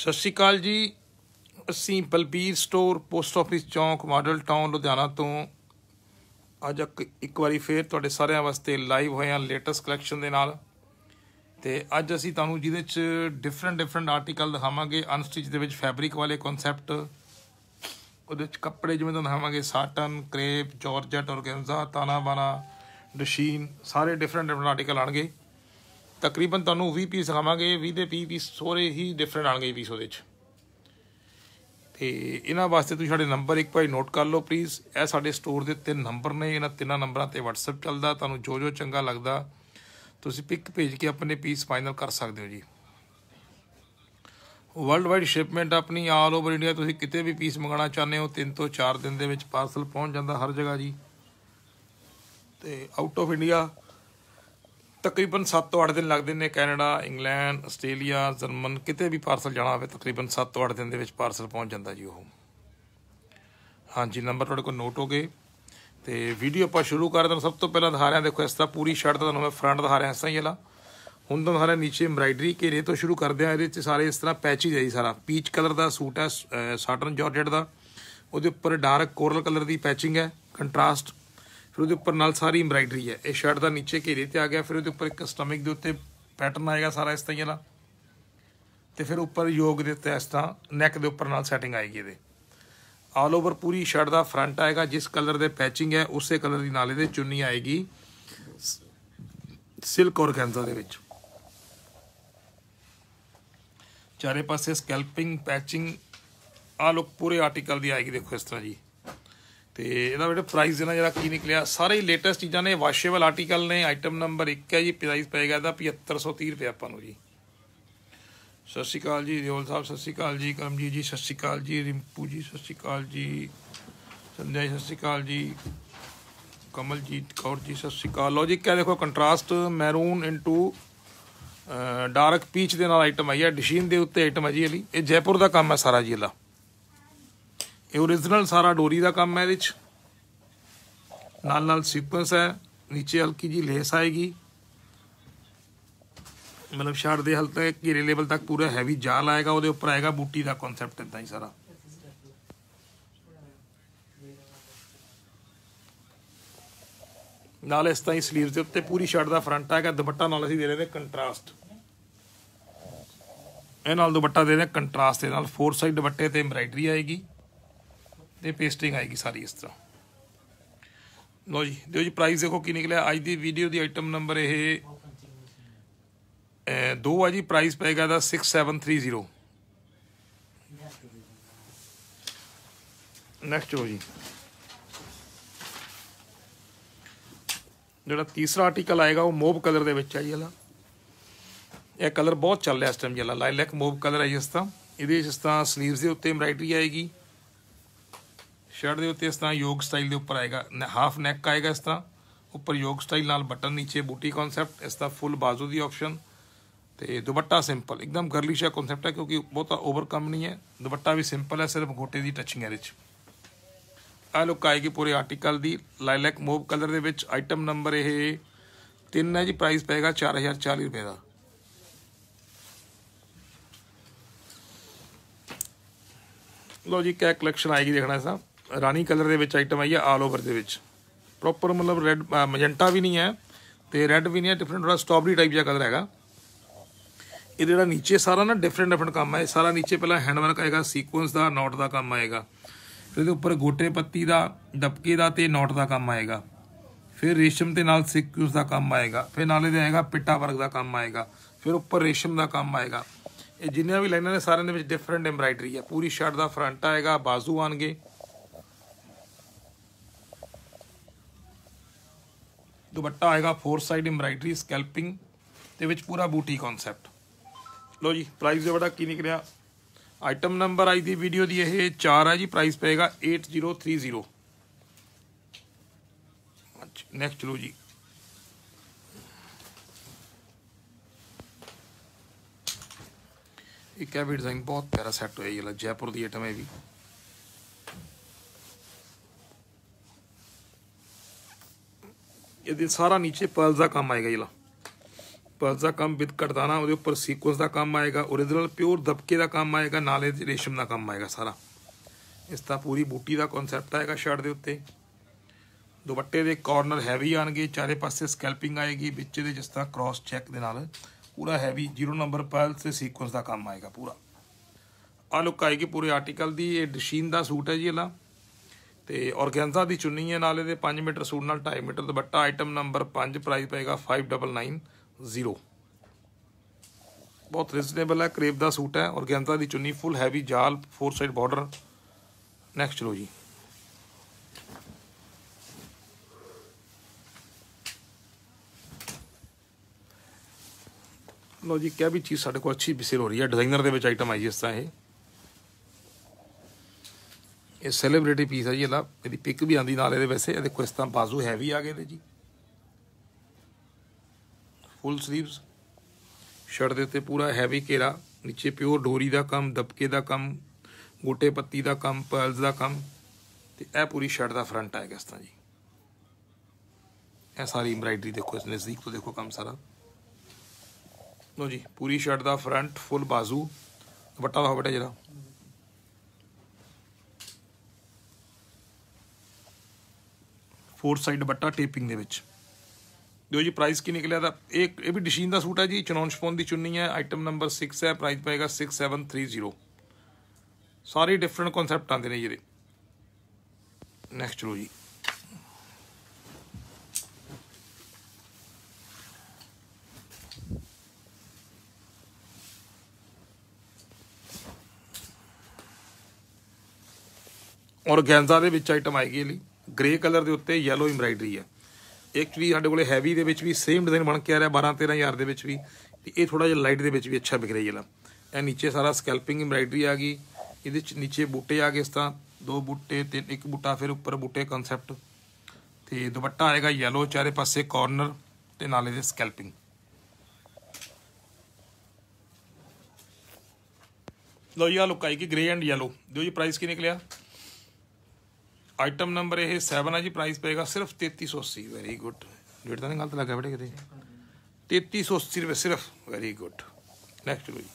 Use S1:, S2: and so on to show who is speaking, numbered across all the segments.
S1: ਸਤਿ ਸ਼੍ਰੀ ਅਕਾਲ ਜੀ। ਅਸੀਂ ਬਲਬੀਰ ਸਟੋਰ ਪੋਸਟ ਆਫਿਸ ਚੌਂਕ ਮਾਡਲ ਟਾਊਨ ਲੁਧਿਆਣਾ ਤੋਂ ਅੱਜ ਇੱਕ ਵਾਰੀ ਫੇਰ ਤੁਹਾਡੇ ਸਾਰਿਆਂ ਵਾਸਤੇ ਲਾਈਵ ਹੋਏ ਹਾਂ ਲੇਟੈਸਟ ਕਲੈਕਸ਼ਨ ਦੇ ਨਾਲ। ਤੇ ਅੱਜ ਅਸੀਂ ਤੁਹਾਨੂੰ ਜਿਹਦੇ 'ਚ ਡਿਫਰੈਂਟ ਆਰਟੀਕਲ ਦਿਖਾਵਾਂਗੇ ਅਨਸਟਿਚ ਦੇ ਵਿੱਚ ਫੈਬਰਿਕ ਵਾਲੇ ਕਨਸੈਪਟ। ਉਹਦੇ 'ਚ ਕੱਪੜੇ ਜਿਵੇਂ ਤੁਹਾਨੂੰ ਦਿਖਾਵਾਂਗੇ ਸਾਟਨ, ਕਰੇਪ, ਜਾਰਜਟ, ਔਰਗੈਂਜ਼ਾ, ਤਾਨਾ ਬਾਨਾ, ਡਸ਼ੀਨ, ਸਾਰੇ ਡਿਫਰੈਂਟ ਆਰਟੀਕਲ ਆਉਣਗੇ। ਤਕਰੀਬਨ ਤੁਹਾਨੂੰ 20 ਪੀਸ ਦਿਖਾਵਾਂਗੇ। 20 ਦੇ 20 ਪੀਸ ਸਾਰੇ ਹੀ ਡਿਫਰੈਂਟ ਆਉਣਗੇ ਪੀਸ ਉਹਦੇ 'ਚ। ਤੇ ਇਹਨਾਂ ਵਾਸਤੇ ਤੁਸੀਂ ਸਾਡੇ ਨੰਬਰ ਇੱਕ ਵਾਰੀ ਨੋਟ ਕਰ ਲਓ ਪਲੀਜ਼। ਇਹ ਸਾਡੇ ਸਟੋਰ ਦੇ 3 ਨੰਬਰ ਨੇ। ਇਹਨਾਂ 3 ਨੰਬਰਾਂ 'ਤੇ ਵਟਸਐਪ ਚੱਲਦਾ। ਤੁਹਾਨੂੰ ਜੋ ਚੰਗਾ ਲੱਗਦਾ ਤੁਸੀਂ ਪਿਕ ਭੇਜ ਕੇ ਆਪਣੇ ਪੀਸ ਫਾਈਨਲ ਕਰ ਸਕਦੇ ਹੋ ਜੀ। ਵਰਲਡ ਵਾਈਡ ਸ਼ਿਪਮੈਂਟ ਆਪਣੀ ਆਲ ਓਵਰ ਇੰਡੀਆ। ਤੁਸੀਂ ਕਿਤੇ ਵੀ ਪੀਸ ਮੰਗਵਾਉਣਾ ਚਾਹੁੰਦੇ ਹੋ 3 ਤੋਂ 4 ਦਿਨ ਦੇ ਵਿੱਚ ਪਾਰਸਲ ਪਹੁੰਚ ਜਾਂਦਾ ਹਰ ਜਗ੍ਹਾ ਜੀ। ਤੇ ਆਊਟ ਆਫ ਇੰਡੀਆ ਤਕਰੀਬਨ 7 ਤੋਂ 8 ਦਿਨ ਲੱਗਦੇ ਨੇ। ਕੈਨੇਡਾ, ਇੰਗਲੈਂਡ, ਆਸਟ੍ਰੇਲੀਆ, ਜਰਮਨ, ਕਿਤੇ ਵੀ ਪਾਰਸਲ ਜਾਣਾ ਹੋਵੇ ਤਕਰੀਬਨ 7 ਤੋਂ 8 ਦਿਨ ਦੇ ਵਿੱਚ ਪਾਰਸਲ ਪਹੁੰਚ ਜਾਂਦਾ ਜੀ ਉਹ। ਹਾਂਜੀ, ਨੰਬਰ ਤੁਹਾਡੇ ਕੋਲ ਨੋਟ ਹੋ ਗਏ। ਤੇ ਵੀਡੀਓ ਆਪਾਂ ਸ਼ੁਰੂ ਕਰ ਤੁਹਾਨੂੰ ਸਭ ਤੋਂ ਪਹਿਲਾਂ ਦਿਖਾ ਰਿਹਾ। ਦੇਖੋ ਇਸ ਤਰ੍ਹਾਂ ਪੂਰੀ ਸ਼ਰਟ ਤੁਹਾਨੂੰ ਮੈਂ ਫਰੰਟ ਦਿਖਾ ਰਿਹਾ ਇਸ ਤਰ੍ਹਾਂ ਹੀ ਵਾਲਾ। ਹੁਣ ਤੁਹਾਨੂੰ ਦਿਖਾ ਰਿਹਾ ਨੀਚੇ ਐਮਬਰਾਇਡਰੀ। ਘੇਰੇ ਤੋਂ ਸ਼ੁਰੂ ਕਰਦੇ ਹਾਂ। ਇਹਦੇ 'ਚ ਸਾਰੇ ਇਸ ਤਰ੍ਹਾਂ ਪੈਚਿਜ ਹੈ ਜੀ। ਸਾਰਾ ਪੀਚ ਕਲਰ ਦਾ ਸੂਟ ਹੈ, ਸਾਟਨ ਜਾਰਜਟ ਦਾ। ਉਹਦੇ ਉੱਪਰ ਡਾਰਕ ਕੋਰਲ ਕਲਰ ਦੀ ਪੈਚਿੰਗ ਹੈ, ਕੰਟਰਾਸਟ। ਫਿਰ ਉਹਦੇ ਉੱਪਰ ਨਾਲ ਸਾਰੀ ਐਮਬਰਾਇਡਰੀ ਹੈ। ਇਹ ਸ਼ਰਟ ਦਾ ਨੀਚੇ ਘੇਰੇ 'ਤੇ ਆ ਗਿਆ। ਫਿਰ ਉਹਦੇ ਉੱਪਰ ਇੱਕ ਸਟਮਿਕ ਦੇ ਉੱਤੇ ਪੈਟਰਨ ਆਏਗਾ ਸਾਰਾ ਇਸ ਤਰ੍ਹਾਂ ਵਾਲਾ। ਅਤੇ ਫਿਰ ਉੱਪਰ ਯੋਗ ਦੇ ਉੱਤੇ ਇਸ ਤਰ੍ਹਾਂ ਨੈਕ ਦੇ ਉੱਪਰ ਨਾਲ ਸੈਟਿੰਗ ਆਏਗੀ ਇਹਦੇ। ਆਲ ਓਵਰ ਪੂਰੀ ਸ਼ਰਟ ਦਾ ਫਰੰਟ ਆਏਗਾ। ਜਿਸ ਕਲਰ ਦੇ ਪੈਚਿੰਗ ਹੈ ਉਸੇ ਕਲਰ ਦੀ ਨਾਲ ਇਹਦੇ ਚੁੰਨੀ ਆਏਗੀ ਸਿਲਕ ਔਰਗੈਂਜ਼ਾ ਦੇ ਵਿੱਚ। ਚਾਰੇ ਪਾਸੇ ਸਕੈਲਪਿੰਗ ਪੈਚਿੰਗ ਆਹ ਲੁੱਕ ਪੂਰੇ ਆਰਟੀਕਲ ਦੀ ਆਏਗੀ। ਦੇਖੋ ਇਸ ਤਰ੍ਹਾਂ ਜੀ। ਤੇ ਇਹਦਾ ਬੇਟਾ ਪ੍ਰਾਈਸ ਦੇਣਾ ਜਿਹੜਾ ਕੀ ਨਿਕਲਿਆ। ਸਾਰੇ ਹੀ ਲੇਟੈਸਟ ਚੀਜ਼ਾਂ ਨੇ, ਵਾਸ਼ੇਬਲ ਆਰਟੀਕਲ ਨੇ। ਆਈਟਮ ਨੰਬਰ 1 ਹੈ ਜੀ। ਪ੍ਰਾਈਸ ਪਏਗਾ ਇਹਦਾ 7530 ਰੁਪਏ ਆਪਾਂ ਨੂੰ ਜੀ। ਸਤਿ ਸ਼੍ਰੀ ਅਕਾਲ ਜੀ ਦਿਓਲ ਸਾਹਿਬ, ਸਤਿ ਸ਼੍ਰੀ ਅਕਾਲ ਜੀ ਕਰਮਜੀਤ ਜੀ, ਸਤਿ ਸ਼੍ਰੀ ਅਕਾਲ ਜੀ ਰਿੰਪੂ ਜੀ, ਸਤਿ ਸ਼੍ਰੀ ਅਕਾਲ ਜੀ ਸੰਜੇ ਜੀ, ਸਤਿ ਸ਼੍ਰੀ ਅਕਾਲ ਜੀ ਕਮਲਜੀਤ ਕੌਰ ਜੀ, ਸਤਿ ਸ਼੍ਰੀ ਅਕਾਲ। ਲਓ ਜੀ, ਕਿਆ ਦੇਖੋ contrast maroon into dark peach ਦੇ ਨਾਲ ਆਈਟਮ ਆਈ ਹੈ। ਡਸ਼ੀਨ ਦੇ ਉੱਤੇ ਆਈਟਮ ਹੈ ਜੀ ਇਹਦੀ। ਇਹ ਜੈਪੁਰ ਦਾ ਕੰਮ ਹੈ ਸਾਰਾ ਜੀ ਇਹਦਾ। ਇਹ ਓਰੀਜਨਲ ਸਾਰਾ ਡੋਰੀ ਦਾ ਕੰਮ ਹੈ। ਇਹਦੇ 'ਚ ਨਾਲ ਸੀਕੁਐਂਸ ਹੈ। ਨੀਚੇ ਹਲਕੀ ਜੀ ਲੇਸ ਆਏਗੀ। ਮਤਲਬ ਸ਼ਰਟ ਦੇ ਹਲਕੇ ਘੇਰੇ ਲੈਵਲ ਤੱਕ ਪੂਰਾ ਹੈਵੀ ਜਾਲ ਆਏਗਾ। ਉਹਦੇ ਉੱਪਰ ਆਏਗਾ ਬੂਟੀ ਦਾ ਕਨਸੈਪਟ ਇੱਦਾਂ ਹੀ ਸਾਰਾ। ਨਾਲ ਇਸ ਤਰ੍ਹਾਂ ਹੀ ਸਲੀਵਸ ਦੇ ਉੱਤੇ ਪੂਰੀ ਸ਼ਰਟ ਦਾ ਫਰੰਟ ਆਏਗਾ। ਦੁਪੱਟਾ ਨਾਲ ਅਸੀਂ ਦੇ ਰਹੇ ਨੇ ਕੰਟਰਾਸਟ। ਇਹ ਨਾਲ ਦੁਪੱਟਾ ਦੇ ਰਹੇ ਕੰਟਰਾਸਟ ਦੇ ਨਾਲ। 4 ਸਾਈਡ ਦੁਪੱਟੇ ਤੇ ਐਮਬਰਾਇਡਰੀ ਆਏਗੀ ਤੇ ਪੇਸਟਿੰਗ ਆਏਗੀ ਸਾਰੀ ਇਸ ਤਰ੍ਹਾਂ। ਲਓ ਜੀ, ਦਿਓ ਜੀ ਪ੍ਰਾਈਸ ਦੇਖੋ ਕੀ ਨਿਕਲਿਆ। ਅੱਜ ਦੀ ਵੀਡੀਓ ਦੀ ਆਈਟਮ ਨੰਬਰ ਇਹ 2 ਆ ਜੀ। ਪ੍ਰਾਈਸ ਪਏਗਾ ਇਹਦਾ 6730। ਨੈਕਸਟ ਹੋ ਜੀ ਜਿਹੜਾ ਤੀਸਰਾ ਆਰਟੀਕਲ ਆਏਗਾ ਉਹ ਮੋਵ ਕਲਰ ਦੇ ਵਿੱਚ ਹੈ ਜੀ। ਇਹਦਾ ਇਹ ਕਲਰ ਬਹੁਤ ਚੱਲ ਰਿਹਾ ਇਸ ਟਾਈਮ ਜਿਹੜਾ ਲਾਈਲੈਕ ਮੋਵ ਕਲਰ ਹੈ ਜੀ। ਇਸ ਤਰ੍ਹਾਂ ਇਹਦੇ ਜਿਸ ਤਰ੍ਹਾਂ ਸਲੀਵਸ ਦੇ ਉੱਤੇ ਐਮਬਰਾਇਡਰੀ ਆਏਗੀ। ਸ਼ਰਟ ਦੇ ਉੱਤੇ ਇਸ ਤਰ੍ਹਾਂ ਯੋਗ ਸਟਾਈਲ ਦੇ ਉੱਪਰ ਆਏਗਾ। ਹਾਫ ਨੈਕ ਆਏਗਾ ਇਸ ਤਰ੍ਹਾਂ। ਉੱਪਰ ਯੋਗ ਸਟਾਈਲ ਨਾਲ ਬਟਨ, ਨੀਚੇ ਬੂਟੀ ਕਨਸੈਪਟ। ਇਸ ਤਰ੍ਹਾਂ ਫੁੱਲ ਬਾਜ਼ੂ ਦੀ ਆਪਸ਼ਨ। ਤੇ ਦੁਪੱਟਾ ਸਿੰਪਲ ਇੱਕਦਮ ਗਰਲਿਸ਼ ਕਨਸੈਪਟ ਹੈ ਕਿਉਂਕਿ ਬਹੁਤਾ ਓਵਰ ਕੰਮ ਨਹੀਂ ਹੈ। ਦੁਪੱਟਾ ਵੀ ਸਿੰਪਲ ਹੈ, ਸਿਰਫ ਗੋਟੇ ਦੀ ਟੱਚਿੰਗ ਹੈ ਇਹਦੇ 'ਚ। ਆਹ ਲੁੱਕ ਆਏਗੀ ਪੂਰੇ ਆਰਟੀਕਲ ਦੀ ਲਾਈਲੈਕ ਮੋਵ ਕਲਰ ਦੇ ਵਿੱਚ। ਆਈਟਮ ਨੰਬਰ ਇਹ 3 ਹੈ ਜੀ। ਪ੍ਰਾਈਸ ਪਏਗਾ 4040 ਰੁਪਏ ਦਾ। ਲਓ ਜੀ, ਕਿਆ ਕਲੈਕਸ਼ਨ ਆਏਗੀ ਦੇਖਣਾ। ਇਸ ਰਾਣੀ ਕਲਰ ਦੇ ਵਿੱਚ ਆਈਟਮ ਆਈ ਹੈ ਆਲ ਓਵਰ ਦੇ ਵਿੱਚ। ਪ੍ਰੋਪਰ ਮਤਲਬ ਰੈਡ ਮਜੈਂਟਾ ਵੀ ਨਹੀਂ ਹੈ ਤੇ ਰੈਡ ਵੀ ਨਹੀਂ ਹੈ। ਡਿਫਰੈਂਟ ਥੋੜ੍ਹਾ ਸਟ੍ਰਾਬੇਰੀ ਟਾਈਪ ਜਿਹਾ ਕਲਰ ਹੈਗਾ। ਇਹ ਜਿਹੜਾ ਨੀਚੇ ਸਾਰਾ ਨਾ ਡਿਫਰੈਂਟ ਕੰਮ ਹੈ। ਸਾਰਾ ਨੀਚੇ ਪਹਿਲਾਂ ਹੈਂਡਵਰਕ ਆਏਗਾ, ਸੀਕੁਐਂਸ ਦਾ, ਨੋਟ ਦਾ ਕੰਮ ਆਏਗਾ। ਫਿਰ ਇਹਦੇ ਉੱਪਰ ਗੋਟੇ ਪੱਤੀ ਦਾ, ਦਬਕੇ ਦਾ ਤੇ ਨੋਟ ਦਾ ਕੰਮ ਆਏਗਾ। ਫਿਰ ਰੇਸ਼ਮ ਦੇ ਨਾਲ ਸੀਕੁਐਂਸ ਦਾ ਕੰਮ ਆਏਗਾ। ਫਿਰ ਨਾਲ ਇਹਦੇ ਆਏਗਾ ਪਿੱਟਾ ਵਰਕ ਦਾ ਕੰਮ ਆਏਗਾ। ਫਿਰ ਉੱਪਰ ਰੇਸ਼ਮ ਦਾ ਕੰਮ ਆਏਗਾ। ਇਹ ਜਿੰਨੀਆਂ ਵੀ ਲਾਈਨਾਂ ਨੇ ਸਾਰਿਆਂ ਦੇ ਵਿੱਚ ਡਿਫਰੈਂਟ ਐਮਬਰਾਇਡਰੀ ਹੈ। ਪੂਰੀ ਸ਼ਰਟ ਦਾ ਫਰੰਟ ਆਏਗਾ, ਬਾਜ਼ੂ ਆਉਣਗੇ, ਦੁਪੱਟਾ ਆਏਗਾ 4 ਸਾਈਡ ਐਮਬਰਾਇਡਰੀ ਸਕੈਲਪਿੰਗ ਦੇ ਵਿੱਚ ਪੂਰਾ ਬੂਟੀ ਕਨਸੈਪਟ। ਲਓ ਜੀ, ਪ੍ਰਾਈਸ ਦੇ ਬੜਾ ਕੀ ਨਿਕਲਿਆ। ਆਈਟਮ ਨੰਬਰ ਅੱਜ ਦੀ ਵੀਡੀਓ ਦੀ ਇਹ 4 ਹੈ ਜੀ। ਪ੍ਰਾਈਸ ਪਏਗਾ 8030। ਨੈਕਸਟ ਚਲੋ ਜੀ। ਇੱਕ ਹੈ ਵੀ ਡਿਜ਼ਾਈਨ ਬਹੁਤ ਪਿਆਰਾ ਸੈੱਟ ਹੋਇਆ ਜੀ। ਜੈਪੁਰ ਦੀ ਆਈਟਮ ਹੈ ਵੀ। ਇਹਦੇ ਸਾਰਾ ਨੀਚੇ ਪਰਲਸ ਦਾ ਕੰਮ ਆਏਗਾ ਜੀ। पर्स का काम विद कटदाना, ਉਹਦੇ ਉੱਪਰ सीक्वेंस का काम आएगा, ओरिजिनल प्योर दबके का काम आएगा, नाले रेशम का काम आएगा सारा। इस तरह पूरी बूटी का कॉन्सैप्ट आएगा शर्ट के उत्ते। दुपट्टे के कॉर्नर हैवी आएंगे, चारे पासे स्कैल्पिंग आएगी, बिच दे जिस तरह क्रॉस चैक के नाल पूरा हैवी 0 नंबर पर्ल से सीक्वेंस का काम आएगा पूरा। आ लुक आएगी पूरे आर्टिकल की। ये डशीन का सूट है जी इला, तो ऑर्गेन्जा की चुन्नी है, नाले दे 5 मीटर सूट नाल 2.5 metre dupatta. Item number 5, price पेगा 5990। बहुत रिजनेबल है, करेब का सूट है, ऑर्गेन्जा की चुन्नी, फुल हैवी जाल, 4 साइड बॉर्डर। नैक्सट चलो जी। लो जी, क्या भी चीज़ साढ़े को अच्छी सेल हो रही है। डिजाइनर के आइटम आई जिस तरह ये सैलीब्रिटी पीस है जी। इला यदि पिक भी आती नाल ये, वैसे देखो इस तरह बाजू हैवी आ गए जी, फुल स्लीव्स। शर्ट के उत्ते पूरा हैवी घेरा, नीचे प्योर डोरी का काम, दबके का काम, गोटे पत्ती का काम, पर्ल्स का काम, तो यह पूरी शर्ट का फ्रंट आएगा इस तरह जी। यह सारी एम्ब्राइडरी देखो, इस नज़दीक तो देखो काम सारा। लो जी, पूरी शर्ट का फ्रंट, फुल बाजू, दुपट्टा दिखाओ बेटा जरा। फोर साइड दुपट्टा टेपिंग दे विच। दो जी, प्राइस की निकलिया था। एक ये भी डशीन का सूट है जी, चनौन शफोन की चुन्नी है, आइटम नंबर 6 है, प्राइस पाएगा 6730। सारे डिफरेंट कॉन्सैप्ट आते हैं ये। नैक्सट चलो जी। ऑर्गेन्जा दे विच आइटम आएगी ग्रे कलर के उत्ते येलो एम्ब्राइडरी है। एक्चुअली साढ़े को हैवी दे विच भी सेम डिजाइन बन के आ रहा 12-13 हज़ार के भी, ये थोड़ा जिहा लाइट के भी अच्छा बिक रही है। यह नीचे सारा स्कैल्पिंग एम्ब्राइडरी आ गई, ये नीचे बूटे आ गए इस तरह, 2 बूटे, 3, 1 बूटा, फिर उपर बूटे कॉन्सैप्ट। तो दुपट्टा आएगा येलो, चारे पासे कॉर्नर ते नाले दे स्कैल्पिंग। लो जी, आ लुक आएगी ग्रे एंड येलो। दो जी, प्राइस की निकलिया। आइटम नंबर ये 7 है जी, प्राइस पेगा सिर्फ 3380। वेरी गुड, रेट तो नहीं गलत लगा बेटे कितने, 3380 रुपये सिर्फ। Very good. नैक्सट लो जी।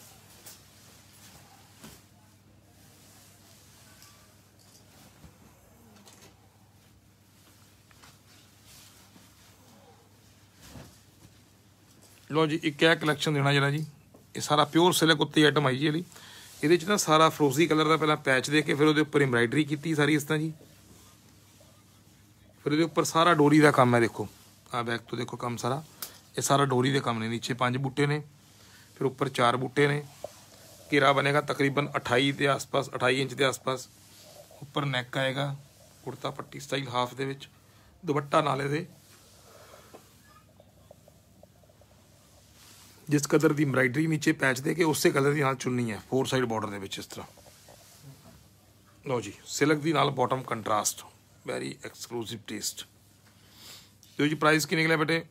S1: लो जी, एक क्या कलैक्शन देना जरा जी। ये सारा प्योर सिल्क उत्ते आइटम आई जी। ये ना सारा फ्रोजी कलर का पहला पैच दे के, फिर वो उपर एम्ब्राइडरी की सारी इस तरह जी, फिर वो उपर सारा डोरी का काम है। देखो आ बैक तो देखो काम सारा, ये सारा डोरी के काम ने। नीचे 5 बूटे ने, फिर उपर 4 बूटे ने। घेरा बनेगा तकरीबन 28 के आसपास, 28 इंच के आसपास। उपर नैक आएगा कुर्ता पट्टी स्टाइल हाफ दे विच, दुपट्टा नाले दे जिस कलर की एम्ब्राइडरी नीचे पैच दे के उस कलर की नाल चुन्नी है, 4 साइड बॉर्डर दे विच इस तरह। लो जी, सिल्क की नाल bottom contrast, very exclusive taste. तो जी, प्राइस की निकलिया बेटे।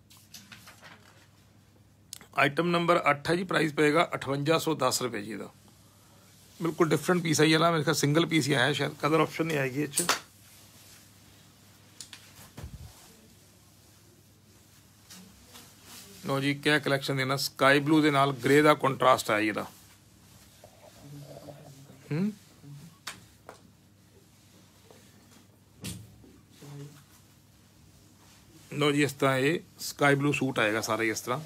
S1: आइटम नंबर 8 है जी, प्राइस पेगा 5810 रुपये जी। का बिल्कुल डिफरेंट पीस आई है, मेरे ख्याल सिंगल पीस ही आया, शायद कलर ऑप्शन नहीं आएगी इस। लो जी, क्या कलैक्शन देना। स्काई ब्लू के नाल ग्रे का कंट्रास्ट है ये। लो जी, इस तरह ये स्काई ब्लू सूट आएगा सारा इस तरह।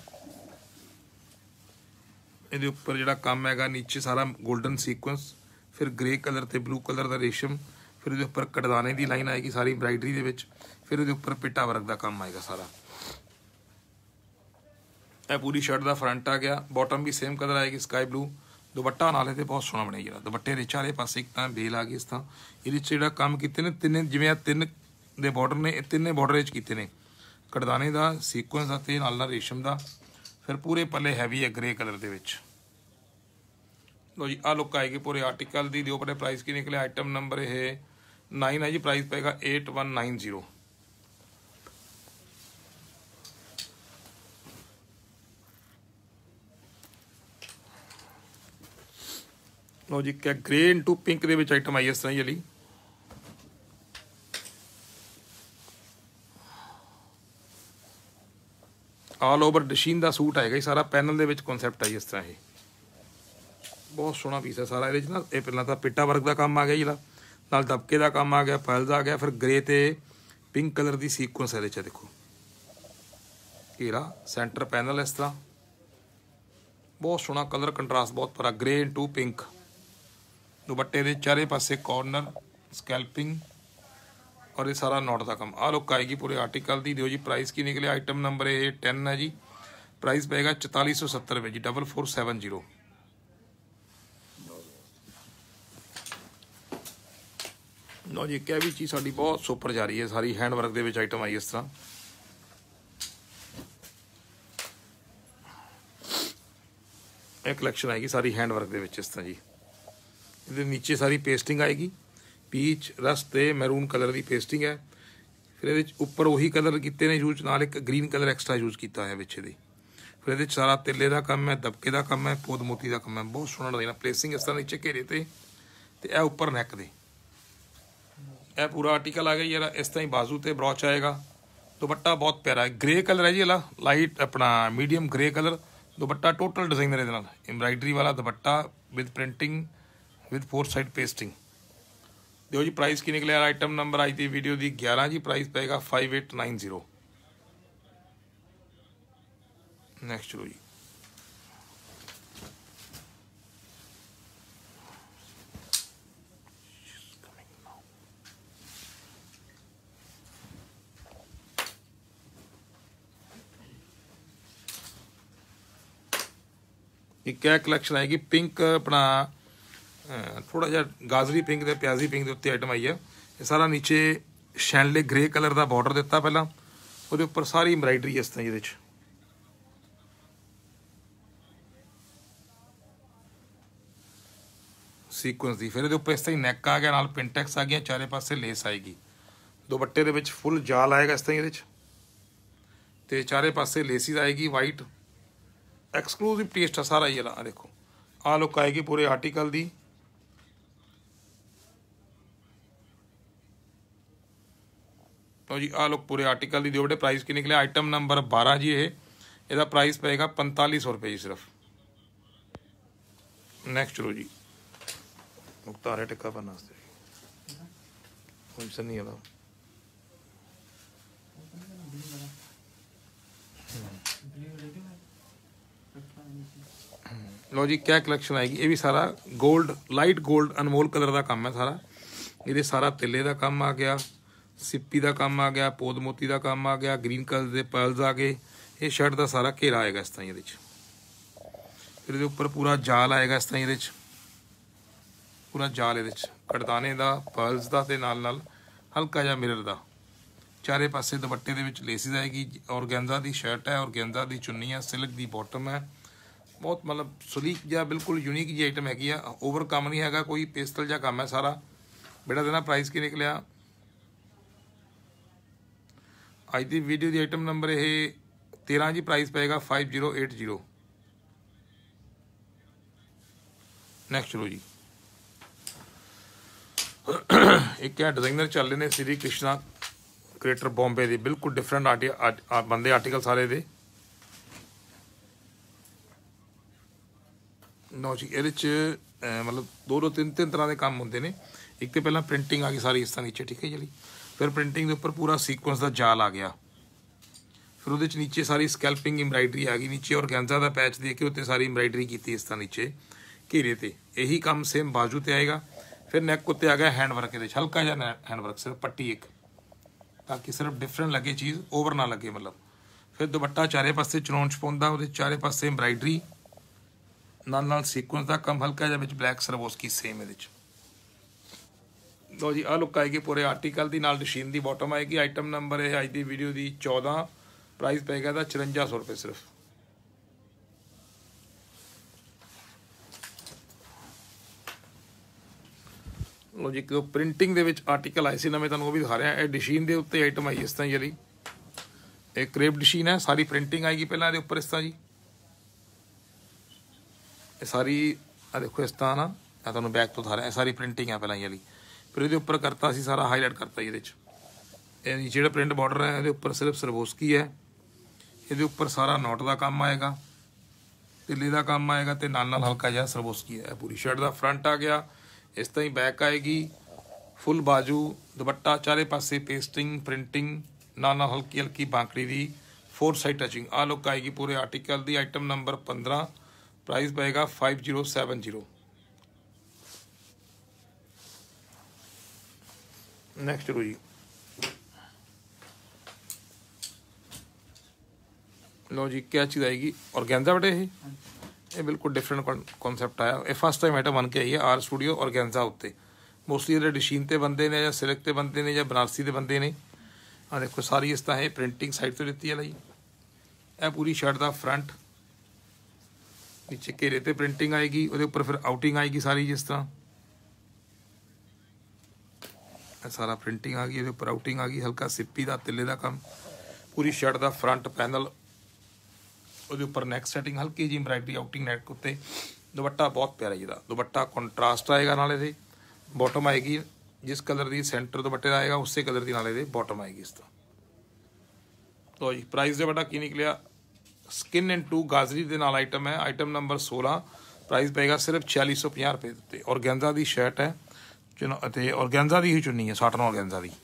S1: ये उपर जो काम है नीचे सारा गोल्डन सीक्वेंस, फिर ग्रे कलर ते ब्लू कलर का रेशम, फिर ये उपर कटदाने की लाइन आएगी सारी एम्ब्राइडरी के, फिर ये उपर पिटा वर्क का काम आएगा सारा। यह पूरी शर्ट का फ्रंट आ गया, बॉटम भी सेम कलर आएगी स्काई ब्लू। दुपट्टा नाले तो बहुत सोहना बनाई। दुपट्टे के चारे पासे एक तो बेल आ गई इस तरह, ये जो काम किए ने तिने, जिमें आ 3 दे बॉर्डर ने, 3 बॉर्डर किए ने, कटदाने का, सीक्वेंस का ते नाल रेशम का, फिर पूरे पल्ले हैवी है ग्रे कलर के विच। लो जी, आ लुक आएगी पूरे आर्टिकल की। दो बड़े प्राइस की निकले। आइटम नंबर ये 9 है जी, प्राइस पेगा 8190। लो जी, क्या ग्रे इंटू पिंक के आइटम आई इस तरह ही। ਆਲ ਓਵਰ ਡਿਸ਼ੀਨ ਦਾ ਸੂਟ ਆਏਗਾ ਜੀ ਸਾਰਾ, ਪੈਨਲ ਦੇ ਵਿੱਚ ਕਨਸੈਪਟ ਹੈ ਜੀ ਇਸ ਤਰ੍ਹਾਂ। ਇਹ ਬਹੁਤ ਸੋਹਣਾ ਪੀਸ ਹੈ ਸਾਰਾ। ਇਹਦੇ 'ਚ ਨਾ ਇਹ ਪਹਿਲਾਂ ਤਾਂ ਪਿੱਟਾ ਵਰਕ ਦਾ ਕੰਮ ਆ ਗਿਆ ਜਿਹੜਾ, ਨਾਲ ਦਬਕੇ ਦਾ ਕੰਮ ਆ ਗਿਆ, ਫੈਲਸ ਆ ਗਿਆ, ਫਿਰ ਗ੍ਰੇ ਤੇ ਪਿੰਕ ਕਲਰ ਦੀ ਸੀਕੁਐਂਸ ਇਹਦੇ 'ਚ ਦੇਖੋ, ਘੇਰਾ ਸੈਂਟਰ ਪੈਨਲ ਇਸ ਤਰ੍ਹਾਂ, ਬਹੁਤ ਸੋਹਣਾ ਕਲਰ ਕੰਟਰਾਸਟ ਬਹੁਤ ਭਰਾ, ਗ੍ਰੇ ਇਨਟੂ ਪਿੰਕ। ਦੁਪੱਟੇ ਦੇ ਚਾਰੇ ਪਾਸੇ ਕਾਰਨਰ ਸਕੈਲਪਿੰਗ ਔਰ ਇਹ ਸਾਰਾ ਨੋਟ ਦਾ ਕੰਮ। ਆਹ ਲੁੱਕ ਆਏਗੀ ਪੂਰੇ ਆਰਟੀਕਲ ਦੀ। ਦਿਓ ਜੀ ਪ੍ਰਾइस ਕੀ ਨਿਕਲਿਆ, ਆਈਟਮ ਨੰਬਰ ਇਹ 10 ਹੈ ਜੀ, ਪ੍ਰਾइस ਪਏਗਾ 4470 ਰੁਪਏ ਜੀ, 4470। ਲਓ ਜੀ, ਇੱਕ ਇਹ ਵੀ ਚੀਜ਼ ਸਾਡੀ ਬਹੁਤ ਸੁਪਰ ਜਾ ਰਹੀ ਹੈ, ਸਾਰੀ ਹੈਂਡ ਵਰਕ ਦੇ ਵਿੱਚ ਆਈਟਮ ਆਈ ਇਸ ਤਰ੍ਹਾਂ। ਇਹ ਕਲੈਕਸ਼ਨ ਆਏਗੀ ਸਾਰੀ ਹੈਂਡ ਵਰਕ ਦੇ ਵਿੱਚ ਇਸ ਤਰ੍ਹਾਂ ਜੀ। ਇਹਦੇ ਨੀਚੇ ਸਾਰੀ ਪੇਸਟਿੰਗ ਆਏਗੀ, ਪੀਚ ਰਸਟ ਤੇ ਮੈਰੂਨ ਕਲਰ ਦੀ ਪੇਸਟਿੰਗ ਹੈ। ਫਿਰ ਇਹਦੇ 'ਚ ਉੱਪਰ ਉਹੀ ਕਲਰ ਕੀਤੇ ਨੇ ਯੂਜ਼, ਨਾਲ ਇੱਕ ਗ੍ਰੀਨ ਕਲਰ ਐਕਸਟਰਾ ਯੂਜ਼ ਕੀਤਾ ਹੋਇਆ ਵਿੱਚ ਇਹਦੇ। ਫਿਰ ਇਹਦੇ 'ਚ ਸਾਰਾ ਤਿੱਲੇ ਦਾ ਕੰਮ ਹੈ, ਦਬਕੇ ਦਾ ਕੰਮ ਹੈ, ਪੋਦ ਮੋਤੀ ਦਾ ਕੰਮ ਹੈ, ਬਹੁਤ ਸੋਹਣਾ ਲੱਗਦਾ। ਪਲੇਸਿੰਗ ਇਸ ਤਰ੍ਹਾਂ ਨੀਚੇ ਘੇਰੇ ਤੇ ਇਹ ਉੱਪਰ ਨੈਕ ਦੇ। ਇਹ ਪੂਰਾ ਆਰਟੀਕਲ ਆ ਗਿਆ ਯਾਰ, ਇਸ ਤਰ੍ਹਾਂ ਹੀ ਬਾਜ਼ੂ ਤੇ ਬਰੋਚ ਆਏਗਾ। ਦੁਪੱਟਾ ਬਹੁਤ ਪਿਆਰਾ ਹੈ, ਗ੍ਰੇ ਕਲਰ ਹੈ ਜੀ ਇਹਦਾ, ਲਾਈਟ ਆਪਣਾ medium grey colour dupatta. Total designer ਇਹਦੇ ਨਾਲ, ਐਮਬਰਾਇਡਰੀ ਵਾਲਾ dupatta with printing with 4 side pasting. दियो जी प्राइस की निकले आइटम नंबर आज की वीडियो की 11 जी, प्राइस पेगा 5890। नेक्स्ट चलो जी, एक क्या कलैक्शन आएगी पिंक अपना थोड़ा जिहा गाजरी पिंक ते प्याजी पिंक के उत्ते आइटम आई है। ये सारा नीचे शैनले ग्रे कलर का बॉर्डर दिता, पहला वो उपर सारी एम्ब्राइडरी इस तरह ये सीक्वेंस दी। फिर उपर इस तरह नैक आ गया, नाल पिंटैक्स आ गया, चारे पासे लेस आएगी। दुपट्टे दे विच फुल जाल आएगा इस तरह ये, चारे पासे लेसिस आएगी वाइट, एक्सक्लूसिव टेस्ट है सारा ये। देखो आ लुक आएगी पूरे आर्टिकल दी। तो जी आ लुक पूरे आर्टिकल दी। दियो प्राइस की निकले आइटम नंबर 12 जी। ये प्राइस पेगा 4500 रुपये जी सिर्फ। नैक्सट चलो जी, मुख्तारे टिक्का बनना नहीं है। लो जी क्या कलैक्शन आएगी, ये भी सारा गोल्ड लाइट गोल्ड अनमोल कलर का काम है सारा। ये सारा तिले का काम आ गया, सिप्पी का काम आ गया, पोद मोती का काम आ गया, ग्रीन कलर के पर्ल्स आ गए। ये शर्ट का सारा घेरा आएगा इस तरह। ये फिर ये उपर पूरा जाल आएगा इस तरह, ये पूरा जाल ये कड़दाने का पर्ल्स का ते नाल नाल हल्का जा मिरर का। चारे पासे दुपट्टे दे विच लेसिस आएगी, ऑर्गेन्जा की शर्ट है, ऑर्गेन्जा की चुन्नी है, सिल्क की बॉटम है। बहुत मतलब सुलीक जा बिल्कुल यूनीक जी आइटम हैगी। ओवर काम नहीं हैगा, कोई पेस्टल जा काम है सारा। बेटा देना प्राइस की निकलिया आज की वीडियो की आइटम नंबर ये 13 जी, प्राइस पेगा 5080। नैक्सट चलो जी, एक क्या डिजाइनर चल रहे हैं श्री कृष्णा क्रिएटर बॉम्बे के, बिल्कुल डिफरेंट बंदे आर्टिकल सारे दे। नो जी, ये मतलब दो तीन तरह के काम होंगे ने। एक तो पहला प्रिंटिंग आ गई सारी इस तरह नीचे, ठीक है जी। फिर प्रिंटिंग के उपर पूरा सीक्वेंस का जाल आ गया। फिर वो नीचे सारी स्कैल्पिंग एम्ब्राइडरी आ गई, नीचे ऑर्गेन्जा का पैच दे के उत्ते सारी एम्ब्राइडरी की इस तरह नीचे घेरे ते। यही काम सेम बाजू ते आएगा। फिर नैक उत्ते आ गया हैंड वर्क, हल्का जहा हैंड वर्क, सिर्फ पट्टी एक, ताकि सिर्फ डिफरेंट लगे चीज़, ओवर ना लगे मतलब। फिर दुपट्टा चारे पासे चनौन छपाउंदा, वो चारे पासे एम्ब्राइडरी नाल सीक्वेंस का काम, हल्का जहा विच ब्लैक सरवोस्की सेम ये। लो जी आ लुक आएगी पूरे आर्टिकल की, नाल मशीन की बॉटम आएगी। आइटम नंबर है अज की वीडियो की 14, प्राइस पेगा 5400 रुपये सिर्फ। लो जी, एक प्रिंटिंग दे विच आर्टिकल आए थे नवे, तुहानूं वो भी दिखा रहा है। डिशीन के उत्ते आइटम आई इस तरह जी, एक क्रेप डिशीन है, सारी प्रिंटिंग आएगी पहला ये उपर इस तरह जी। सारी आ देखो इस तरह ना, मैं तुहानूं बैक तो दिखा रहा है, सारी प्रिंटिंग है पहला वाली। फिर ये उपर करता असीं सारा हाईलाइट करता ये नीचे जो प्रिंट बॉर्डर है, ये उपर सिर्फ सरवोस्की है। ਇਹਦੇ ਉੱਪਰ ਸਾਰਾ ਨੋਟ ਦਾ ਕੰਮ ਆਏਗਾ, ਤਿੱਲੇ ਦਾ ਕੰਮ ਆਏਗਾ ਤੇ ਨਾਲ ਹਲਕਾ ਜਿਹਾ ਸਰਬੋਸਕੀ ਹੈ। पूरी शर्ट ਦਾ फ्रंट आ गया। इस तरह ही बैक आएगी, फुल बाजू, दुपट्टा चारे पासे पेस्टिंग प्रिंटिंग, नाल हल्की हल्की बांकड़ी दी 4 साइड टचिंग। आ लुक आएगी पूरे आर्टिकल दी। आइटम नंबर 15, प्राइस पएगा 5070। नेक्स्ट रो जी, लो जी क्या चीज़ आएगी, ऑर्गेन्जा बेटे ये बिल्कुल डिफरेंट कॉन्सैप्ट आया। ये फर्स्ट टाइम आइटम बन के आई है आर स्टूडियो ऑर्गेन्जा उत्ते। मोस्टली जो डिशीन ते बनते हैं या सिल्क ते बनते हैं या बनारसी ते बनते हैं। आ देखो सारी इस तरह प्रिंटिंग साइड तो दी है लाई। यह पूरी शर्ट का फ्रंट, नीचे घेरे ते प्रिंटिंग आएगी, वो उपर फिर आउटिंग आएगी सारी जिस तरह सारा प्रिंटिंग आ गई, उपर आउटिंग आ गई, हल्का सिप्पी का तिले का काम। पूरी शर्ट का फ्रंट पैनल, ਉਹਦੇ ਉੱਪਰ ਨੈਕ ਸੈਟਿੰਗ ਹਲਕੀ ਜੀ ਐਮਬਰਾਇਡਰੀ ਆਊਟਿੰਗ ਨੈਕ ਉੱਤੇ। ਦੁਪੱਟਾ ਬਹੁਤ ਪਿਆਰਾ ਜਿਹਦਾ ਦੁਪੱਟਾ ਕੰਟਰਾਸਟ ਆਏਗਾ, ਨਾਲ ਇਹਦੇ ਬਾਟਮ ਆਏਗੀ ਜਿਸ ਕਲਰ ਦੀ ਸੈਂਟਰ ਦੁਪੱਟੇ ਦਾ ਆਏਗਾ ਉਸੇ ਕਲਰ ਦੀ ਨਾਲ ਇਹਦੇ ਬਾਟਮ ਆਏਗੀ ਇਸ ਤਰ੍ਹਾਂ। ਲੋ ਜੀ ਪ੍ਰਾਈਸ ਦੇ ਬਟਾ ਕੀ ਨਿਕਲਿਆ, ਸਕਿਨ ਐਂਡ ਟੂ ਗਾਜ਼ਰੀ ਦੇ ਨਾਲ ਆਈਟਮ ਹੈ। ਆਈਟਮ ਨੰਬਰ 16, ਪ੍ਰਾਈਸ ਪਏਗਾ ਸਿਰਫ 4650 ਰੁਪਏ ਦੇ ਉੱਤੇ। ਔਰਗੈਂਜ਼ਾ ਦੀ ਸ਼ਰਟ ਹੈ ਅਤੇ ਔਰਗੈਂਜ਼ਾ ਦੀ ਹੀ ਚੁੰਨੀ ਹੈ, ਸਾਟਨ ਔਰਗੈਂਜ਼ਾ ਦੀ।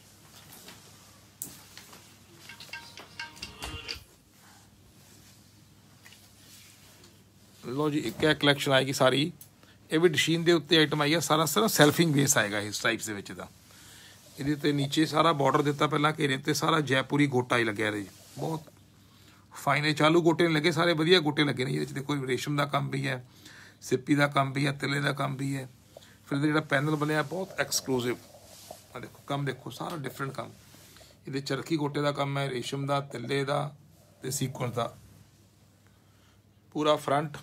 S1: लो जी एक कलैक्शन आएगी सारी, ये भी डशीन के उत्ते आइटम आई है। सारा सिर्फ सैल्फिंग बेस आएगा इस टाइप से का। ये नीचे सारा बॉर्डर दिता पहला घेरे ते सारा जयपुरी गोटा ही लगे, बहुत फाइन है। चालू गोटे नहीं लगे, सारे वधिया गोटे लगे ने। ये देखो रेशम का काम भी है, सिप्पी का काम भी है, तिले का काम भी है। फिर जो पैनल बनया बहुत एक्सक्लूसिव, देखो काम देखो सारा डिफरेंट काम। ये चरखी गोटे का काम है, रेशम का, तिले का ते सीक्वेंस का। पूरा फ्रंट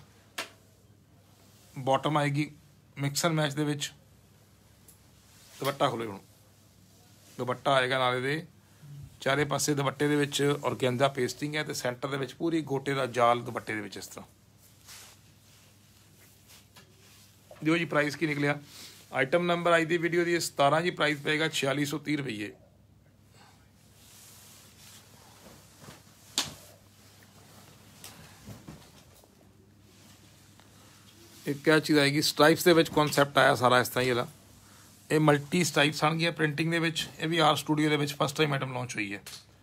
S1: बॉटम आएगी मिक्सर मैच दे विच। दुपट्टा खोलो हुण, दुपट्टा आएगा नाले दे चारे पासे दुपट्टे दे विच ऑर्गेन्जा पेस्टिंग है ते सेंटर दे विच पूरी गोटे दा जाल दुपट्टे दे विच इस तरह। दिओ जी प्राइस की निकलिया, आइटम नंबर आई दी वीडियो दी 17 जी, प्राइस पेगा 4630 रुपये। एक क्या चीज़ आएगी, स्ट्राइप्स के कॉन्सैप्ट आया सारा इस तरह ही। ये मल्टी स्ट्राइप्स आएगी प्रिंटिंग के, ये भी आर स्टूडियो के फस्ट टाइम आइटम लॉन्च हुई है।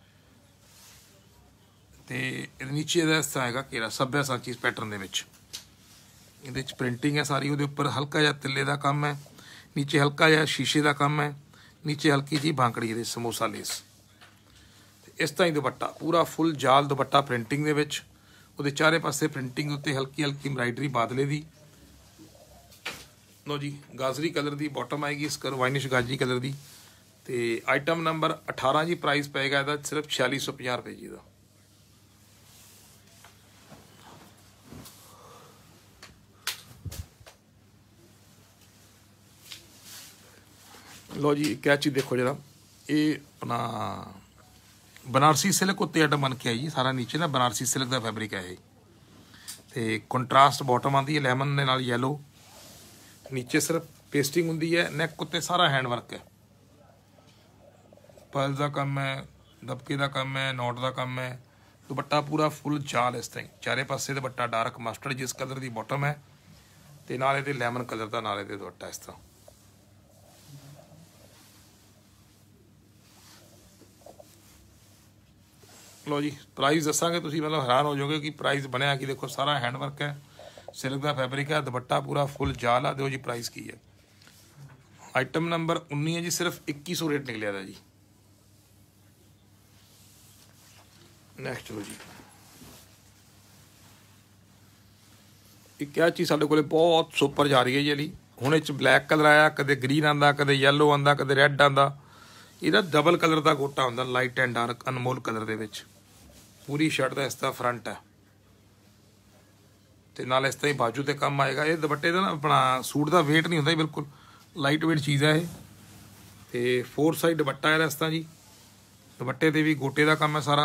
S1: तो नीचे इस तरह आएगा घेरा सभ्या सांची पैटर्न के, प्रिंटिंग है सारी। वो उपर हल्का जहा तिले का काम है, नीचे हल्का जहा शीशे का काम है, नीचे हल्की जी बांकड़ी है समोसा लेस। इस तरह ही दुपट्टा पूरा फुल जाल दुपट्टा प्रिंटिंग के, वो चारे पासे प्रिंटिंग उत्ते हल्की हल्की एम्ब्राइडरी बादले की। लो जी गाजरी कलर की बॉटम आएगी, इसकर वाइनिश गाजरी कलर की। तो आइटम नंबर 18 जी, प्राइस पेगा इसका सिर्फ 4650 रुपये जी का। लो जी क्या चीज़ देखो जरा, ये अपना बनारसी सिल्क उत्ते आइटम बन के आई जी। सारा नीचे ना बनारसी सिल्क का फैब्रिक है। तो कंट्रास्ट बॉटम आती है लैमन के नाल येलो, नीचे सिर्फ पेस्टिंग होंगी है, नैक उत्ते सारा हैंडवर्क है। पर्ल का काम है, दबके का काम है, नोट का काम है। दुपट्टा पूरा फुल जाल इस तरह, चारे पासे दुपट्टा डार्क मस्टर्ड जिस कलर की बॉटम है, तो नाले ते लैमन कलर का नाले ते दुपट्टा इस तरह। लो जी प्राइस दसांगे, तुसीं मतलब हैरान हो जाओगे कि प्राइस बनया कि। देखो सारा हैंडवर्क है, सिल्क का फैब्रिक है, दुपट्टा पूरा फुल जाल है। दो जी प्राइस की है, आइटम नंबर 19 है जी, सिर्फ 2100 रेट निकलिया था जी। नैक्सट लो जी, एक क्या चीज़ साढ़े को बहुत सुपर जा रही है जी। अली हुण इच ब्लैक कलर आया, कदे ग्रीन आंदा, कदे येलो आंदा, कदे रैड आंदा। इहदा डबल कलर का गोटा होंदा, लाइट एंड डार्क अनमोल कलर दे विच। पूरी शर्ट का इसका फ्रंट है, तो नाल इस तरह ही बाजू ते काम आएगा। ये दुपट्टे का ना अपना सूट का वेट नहीं होता, बिल्कुल लाइट वेट चीज़ है। तो 4 साइड दुपट्टा है इस तरह जी, दुपट्टे ते भी गोटे का काम है सारा।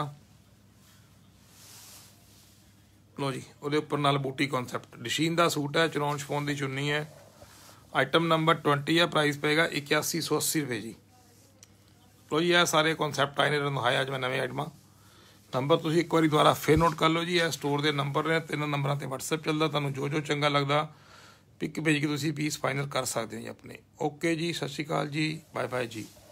S1: लो जी वो उपर नाल बूटी कॉन्सैप्ट, डशीन का सूट है, चनौन शिफॉन की चुन्नी है। आइटम नंबर 20 है, प्राइस पेगा 8180 रुपये जी। लो जी यह सारे कॉन्सैप्ट आए ने दिखाए अज मैं नवे आइटम ਨੰਬਰ ਤੁਸੀਂ ਇੱਕ ਵਾਰੀ ਦੁਬਾਰਾ ਫਿਰ ਨੋਟ ਕਰ ਲਓ ਜੀ। ਇਹ ਸਟੋਰ ਦੇ ਨੰਬਰ ਨੇ, 3 ਨੰਬਰਾਂ 'ਤੇ WhatsApp ਚੱਲਦਾ। ਤੁਹਾਨੂੰ ਜੋ ਜੋ ਚੰਗਾ ਲੱਗਦਾ ਪਿਕ ਭੇਜ ਕੇ ਤੁਸੀਂ ਪੀਸ ਫਾਈਨਲ ਕਰ ਸਕਦੇ ਹੋ ਜੀ ਆਪਣੇ। ਓਕੇ ਜੀ, ਸਤਿ ਸ਼੍ਰੀ ਅਕਾਲ ਜੀ, ਬਾਏ ਬਾਏ ਜੀ।